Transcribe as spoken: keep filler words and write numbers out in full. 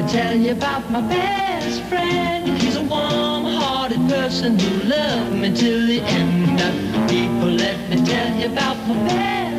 me tell you about my best friend. He's a warm-hearted person who loved me till the end. People, let me tell you about my best friend.